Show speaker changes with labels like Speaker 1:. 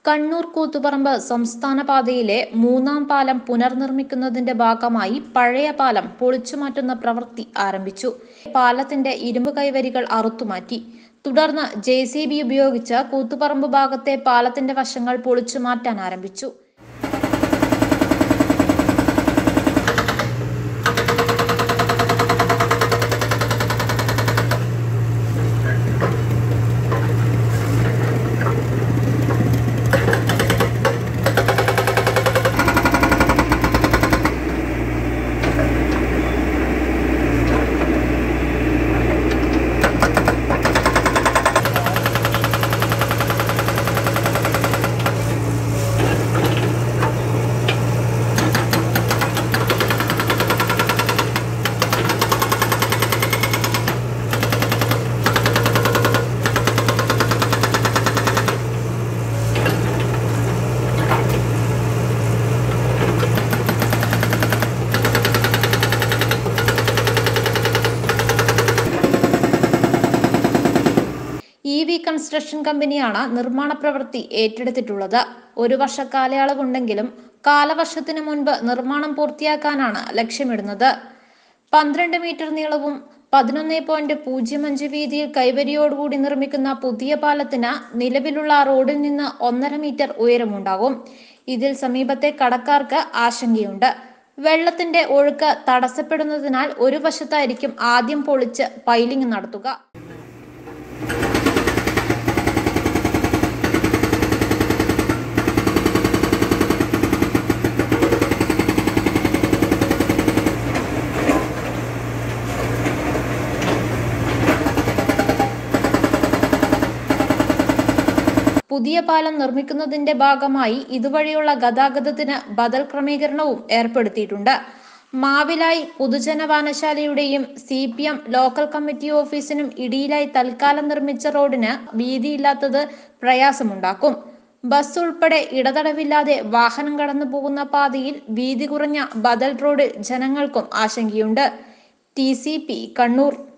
Speaker 1: കണ്ണൂർ കൂത്തുപറമ്പ് സംസ്ഥാന പാതയിലെ മൂന്നാം പാലം പുനർനിർമ്മിക്കുന്നതിന്റെ ഭാഗമായി പഴയ പാലം പൊളിച്ചുമാറ്റുന്ന പ്രവൃത്തി ആരംഭിച്ചു. പാലത്തിന്റെ ഇരുമ്പ് കൈവരികൾ അറുത്തുമാറ്റി. തുടർന്ന് JCB ഉപയോഗിച്ച് കൂത്തുപറമ്പ് ഭാഗത്തെ പാലത്തിന്റെ വശങ്ങൾ പൊളിച്ചുമാറ്റാൻ ആരംഭിച്ചു. EV കൺസ്ട്രക്ഷൻ കമ്പനിയാണ് നിർമ്മാണ പ്രവൃത്തി ഏറ്റെടുത്തിട്ടുള്ളത്. 1 വർഷ കാലയളവുണ്ടെങ്കിലും കാലവർഷത്തിന് മുൻപ് നിർമ്മാണം പൂർത്തിയാക്കാനാണ് ലക്ഷ്യമിടുന്നത്. 12 മീറ്റർ നീളവും 11.05 വീതിയിൽ കൈവരിയോടുകൂടി നിർമ്മിക്കുന്ന പുതിയ പാലത്തിന് നിലവിലുള്ള റോഡിൽ നിന്ന് 1.5 മീറ്റർ ഉയരമുണ്ടാകും. ഇതിൽ സമീപത്തെ കടക്കാർക്ക് ആശങ്കയുണ്ട്. വെള്ളത്തിന്റെ ഒഴുക്ക് തടസ്സപ്പെടുന്നതിനാൽ ഒരു വശത്തായിരിക്കും ആദ്യം പൊളിച്ച് പൈലിംഗ് നടത്തുക. പുതിയ പാലം നിർമ്മിക്കുന്നതിന്റെ ഭാഗമായി ഇതുവഴിയുള്ള ഗതാഗതത്തിന് ബദൽ ക്രമീകരണവും ഏർപ്പെടുത്തിയിട്ടുണ്ട്. മാവിലായി പൊതുജന വായനശാലയുടെയും CPM ലോക്കൽ കമ്മിറ്റി ഓഫീസിനും ഇടയിലായി തൽക്കാലം നിർമ്മിച്ച റോഡിന് വീതിയില്ലാത്തത് പ്രയാസമുണ്ടാക്കും. ബസ് ഉൾപ്പെടെ ഇടതടവില്ലാതെ വാഹനം കടന്നു പോകുന്ന പാതയിൽ വീതി കുറഞ്ഞ ബദൽ റോഡ് ജനങ്ങൾക്കും ആശങ്കയുണ്ട്. TCP കണ്ണൂർ.